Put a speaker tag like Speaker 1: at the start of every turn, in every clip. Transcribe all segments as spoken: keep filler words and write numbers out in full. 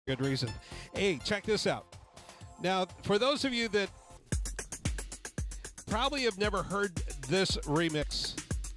Speaker 1: Good reason. Hey, check this out. Now, for those of you that probably have never heard this remix,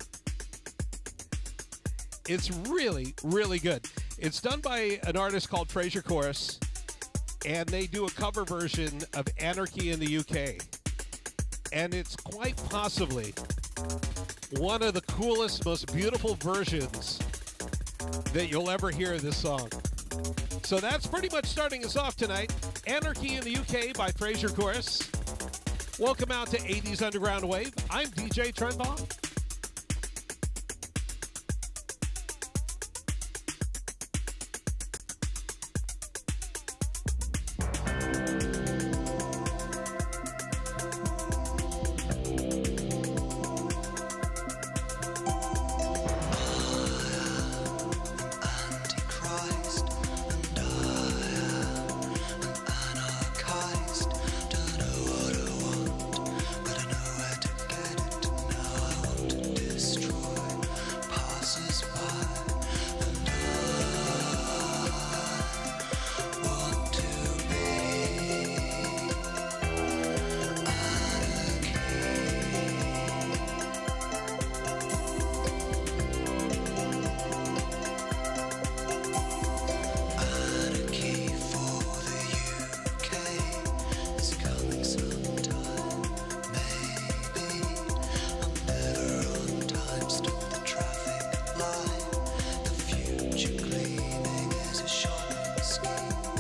Speaker 1: it's really, really good. It's done by an artist called Fraser Chorus, and they do a cover version of Anarchy in the U K. And it's quite possibly one of the coolest, most beautiful versions that you'll ever hear of this song. So that's pretty much starting us off tonight. Anarchy in the U K by Fraser Chorus. Welcome out to eighties Underground Wave. I'm D J Trent Vaughn.
Speaker 2: Cleaning is a shopping scheme.